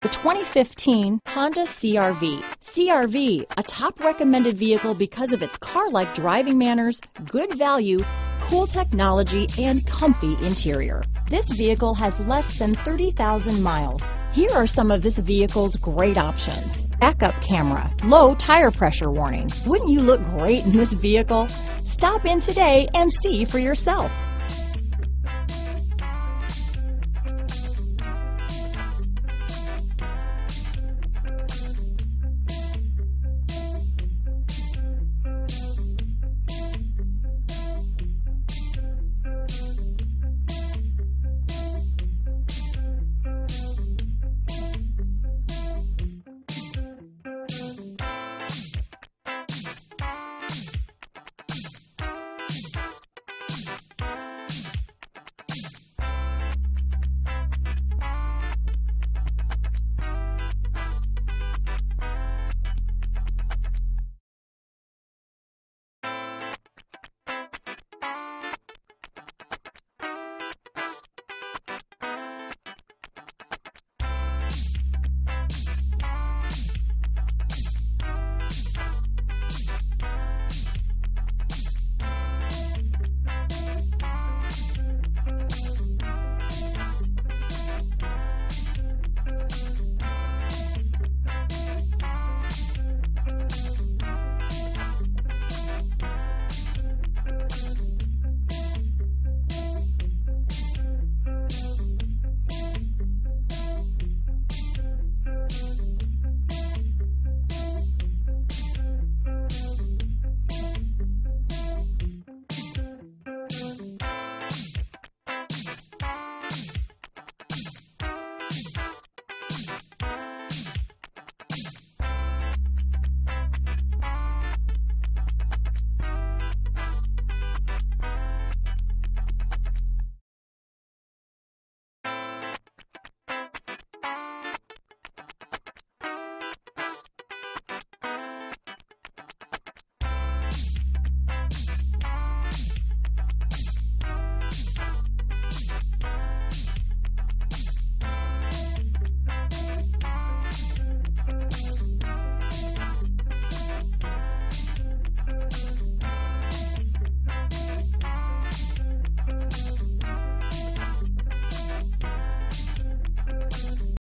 The 2015 Honda CR-V. CR-V, a top recommended vehicle because of its car-like driving manners, good value, cool technology, and comfy interior. This vehicle has less than 30,000 miles. Here are some of this vehicle's great options: backup camera, low tire pressure warning. Wouldn't you look great in this vehicle? Stop in today and see for yourself.